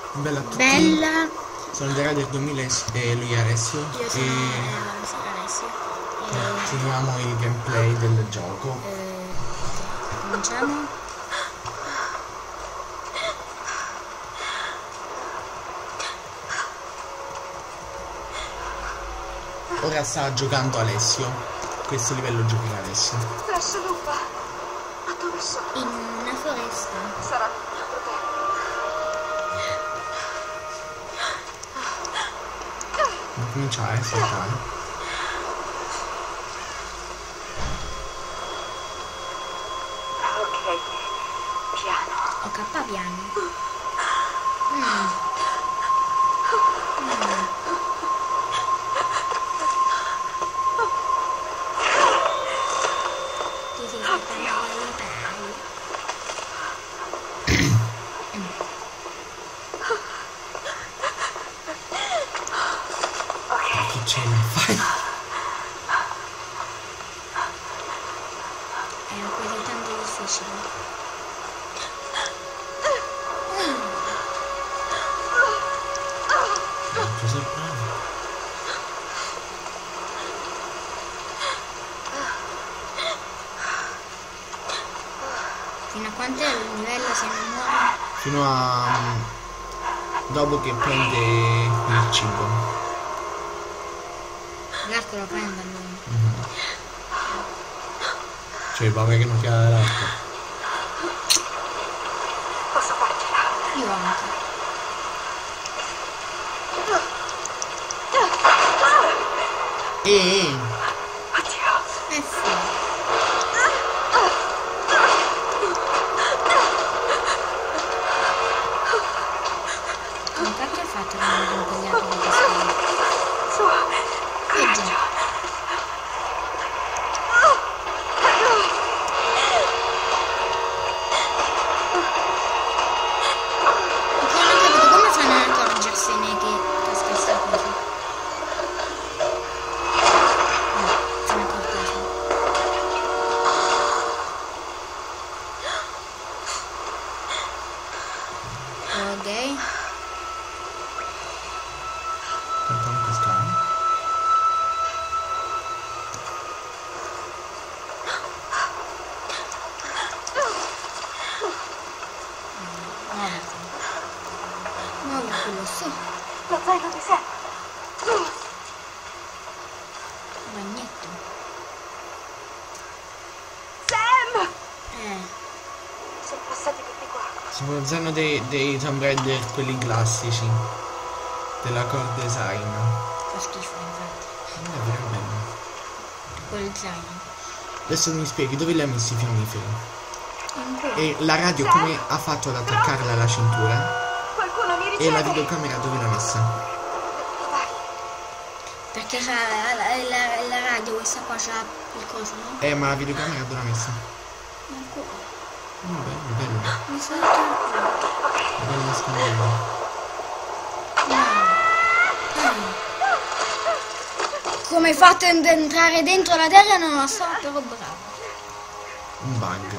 Bella a tutti. Bella. Sono Dera del 2000 e lui è Alessio. Io sono Alessio. Continuiamo il gameplay del gioco. Cominciamo. Ora sta giocando Alessio. Questo livello giocherà Alessio. Verso Lupa. Ma dove sono? In una foresta. Sarà dietro Non cominciare, saltare. Ok. Piano. Ok, piano. Ti sei fatta una qualità. Che ce ne fai? Era così tanto difficile. Così bravo. Fino a quanto è il livello se non muore? Fino a dopo che prende il cibo. L'arco lo prende lui. Cioè il papà che non chiama l'arco. Posso farcela. Io anche. Oddio. Eh sì. Ma perché ha fatto che non ho tagliato le teste? Su. Eh già. Ancora non ho capito come fanno ad accorgersene che casca sta cosa. Se ne accorgono. Ok. Facciamo cascare. Muovi il culo su. Lo zaino di sé. Bagnetto. Sam! Sono Sono passati tutti qua. Sono lo zaino dei Tomb Raider, quelli classici. Della core design. fa schifo infatti. Non è vero bello. Quel zaino. Adesso mi spieghi dove li ha messi i fiammiferi. In culo. E la radio come ha fatto ad attaccarla alla cintura. Qualcuno mi riceve. E la videocamera dove l'ha messa. Perché c'ha la radio, questa qua c'ha il coso, no? Ma la videocamera dove l'ha messa? Nel culo. Bello, bello. Mi sento il culo. Bello nasconderlo. Come hai fatto ad entrare dentro la terra non lo so, però bravo. Un bug.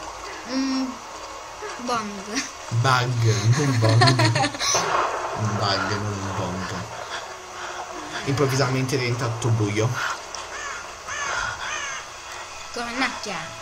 Bong. Bug, non bong. Un bug, non un bong. Improvvisamente è diventato buio. Cornacchia.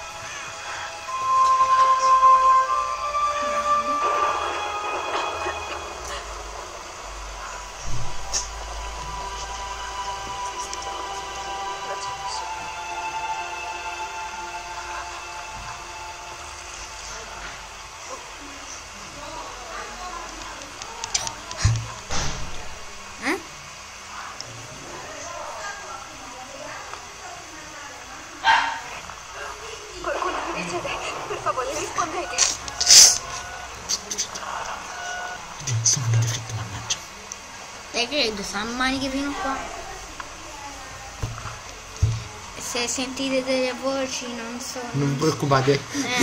Qualcuno mi riceve. Per favore, rispondete. Sto mandando fritto, mannaggia. Te credo, sta maniche fino qua. Se sentite delle voci non so. Non vi preoccupate.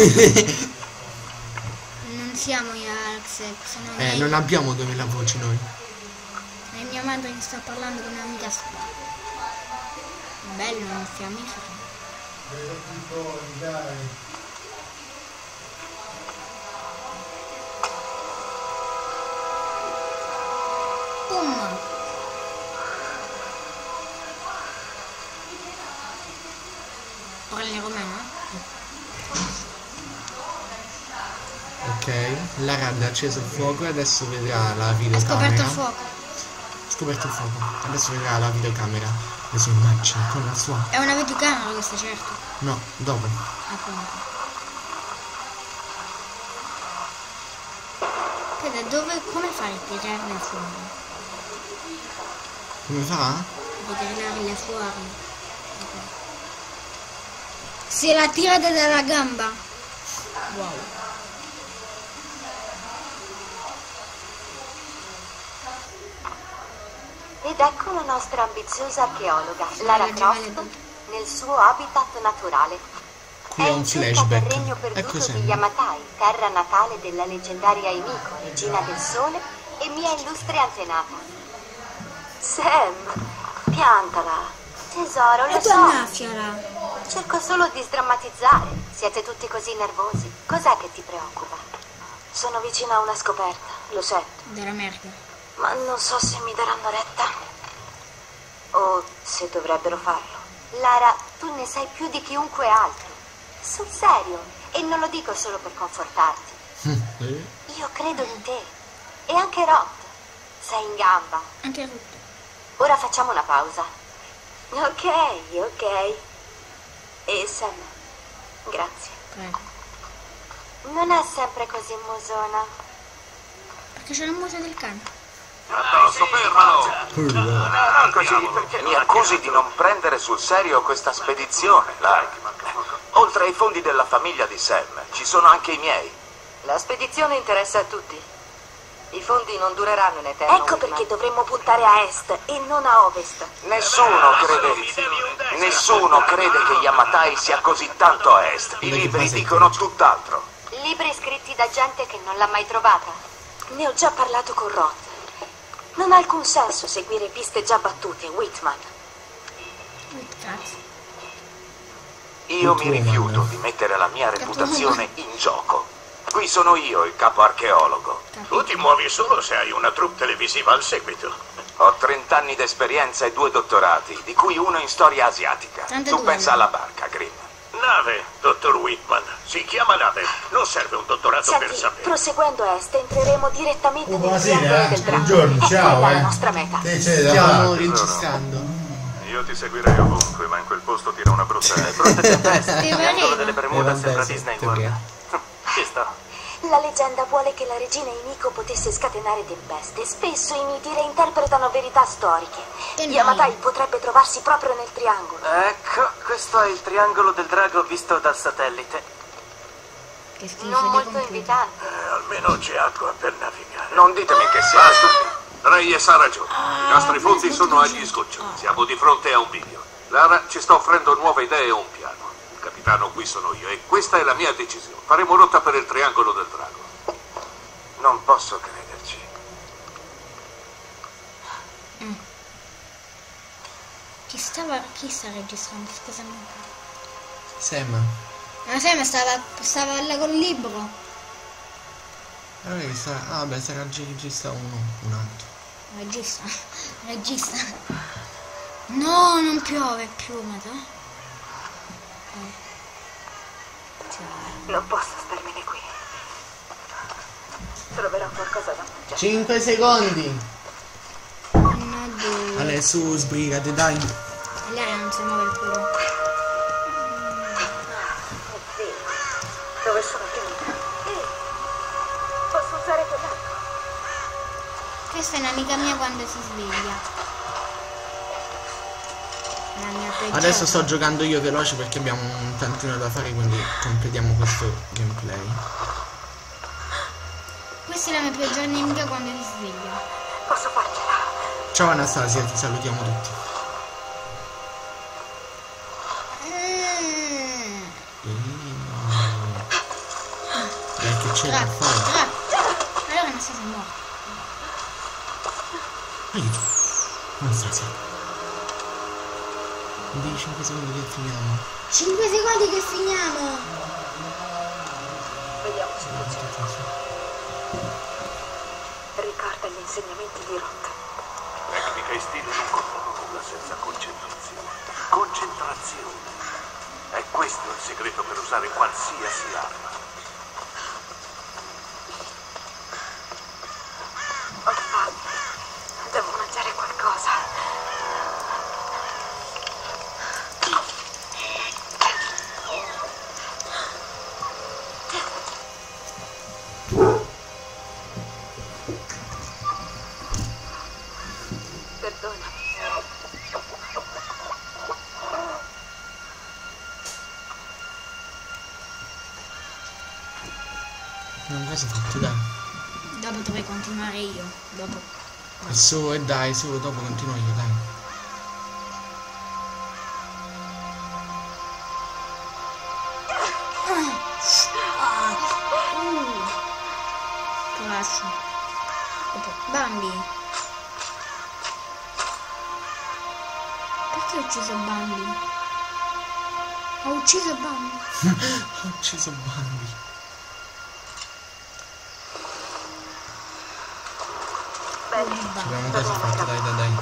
Non siamo io Alex, Non abbiamo 2000 voci noi. è mia madre che sta parlando con un'amica sua. Bello, non fiammifero. Lara ha acceso il fuoco e adesso vedrà la Ha videocamera. scoperto il fuoco. Scoperto il fuoco. Adesso vedrà la videocamera. Le sue immagini con la sua. È una videocamera questa, certo. No, dopo. Appunto. Aspetta, dove... come fare per tirarla fuori? Come fa? Per tirarla fuori. Se la tirate dalla gamba. Wow. Ed ecco la nostra ambiziosa archeologa, Lara Croft, nel suo habitat naturale. Qui è un in cerca flashback. del regno Ecco perduto sempre. di Yamatai, terra natale della leggendaria Emiko, regina del sole e mia illustre antenata. Sam, piantala. Tesoro, lo E tu so. annaffiala. Cerco solo di sdrammatizzare. Siete tutti così nervosi. Cos'è che ti preoccupa? Sono vicino a una scoperta, lo sento. Della merda. Ma non so se mi daranno retta. O se dovrebbero farlo. Lara, tu ne sai più di chiunque altro. Sul serio. E non lo dico solo per confortarti. Io credo in te. E anche Rod. Sei in gamba. Anche tutto. Ora facciamo una pausa. Ok. E Sam, grazie. Prego. Non è sempre così musona. Perché c'è la musa del cane. Addosso, fermalo! Eccoci, perché mi accusi di non prendere sul serio questa spedizione, Lark. Oltre ai fondi della famiglia di Sam, ci sono anche i miei. La spedizione interessa a tutti. I fondi non dureranno in eterno. Ecco perché dovremmo puntare a est e non a ovest. Nessuno crede che Yamatai sia così tanto a est. I libri dicono tutt'altro. Libri scritti da gente che non l'ha mai trovata. Ne ho già parlato con Rod. Non ha alcun senso seguire piste già battute, Whitman. Cazzo. Io mi rifiuto di mettere la mia reputazione in gioco. Qui sono io il capo archeologo. Tu ti muovi solo se hai una troupe televisiva al seguito. Ho 30 anni d'esperienza e 2 dottorati, di cui uno in storia asiatica. 32 Tu pensa alla barca, Grimm. Nave, dottor Whitman. Si chiama nave. Non serve un dottorato per Senti, sapere. proseguendo a est entreremo direttamente nel buonasera, triangolo del drago. buongiorno, ciao, Quella è la nostra meta. Che c'è da Stiamo fare? registrando. Io ti seguirei ovunque, ma in quel posto tira una brutta Pronte tempeste, Che triangolo pareva. delle Bermuda vabbè, sembra sì, Disney teoria. World. Ci sto. La leggenda vuole che la regina Emiko potesse scatenare tempeste. Spesso i miti reinterpretano verità storiche. Che Yamatai noia. potrebbe trovarsi proprio nel triangolo. Ecco, questo è il triangolo del drago visto dal satellite. Che schifo Non di molto computer. invitante. Almeno c'è acqua per navigare. Non ditemi che siete Basta. Reyes ha ragione. I nostri fondi sono agli sgoccioli. Siamo di fronte a un bivio. Lara ci sta offrendo nuove idee e un piano. Il capitano qui sono io e questa è la mia decisione. Faremo rotta per il triangolo del drago. Non posso crederci. Chi sta registrando? Scusami. Sam. Sam stava là col libro. Allora che sta. Ah beh, sarà già regista un altro. Regista. No, non piove più, ma dai. Non posso starmene qui. Troverò qualcosa da mangiare. 5 secondi. Uno, due. Ale, su, sbrigati, dai. L'aria non si muove il culo. Oddio, dove sono finita? Posso usare quell'acqua? Questa è un'amica mia quando si sveglia. La mia peggiore. Adesso sto giocando io veloce perché abbiamo un tantino da fare, quindi completiamo questo gameplay. Questa è la mia peggiore nemica quando si sveglia. Posso farcela? Ciao Anastasia, ti salutiamo tutti. Dai che ce la fai. Allora non so se è morta. Anastasia. Di 5 secondi che finiamo. 5 secondi che finiamo. Vediamo se funziona. Ricorda gli insegnamenti di Rod. Tecnica e stile non contano nulla senza concentrazione. Concentrazione. È questo il segreto per usare qualsiasi arma. Dopo dovrei continuare io. Dopo. Su, e dai, su, dopo continuo io, dai. Classe. Dopo. Bambi. Perché ho ucciso Bambi? Ho ucciso Bambi. Ho ucciso Bambi. Ci abbiamo quasi fatto, dai, dai, dai.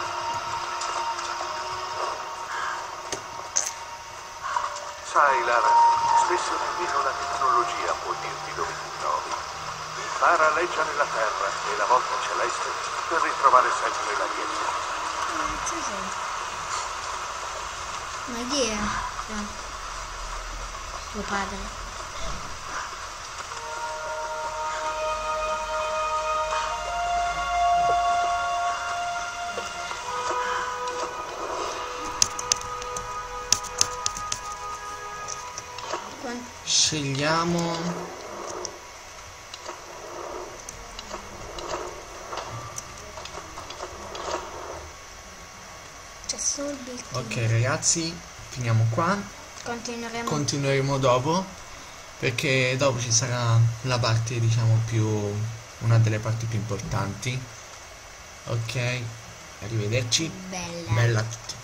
Sai, Lara, spesso nemmeno la tecnologia può dirti dove ti trovi. Impara a leggere la terra e la volta celeste per ritrovare sempre la dieta. Ma chi è? Tuo padre. Scegliamo. C'è solo il bigliettino. Ok ragazzi, finiamo qua. Continueremo dopo, perché dopo ci sarà la parte, diciamo, più, una delle parti più importanti. Ok, arrivederci. Bella. Bella a tutti.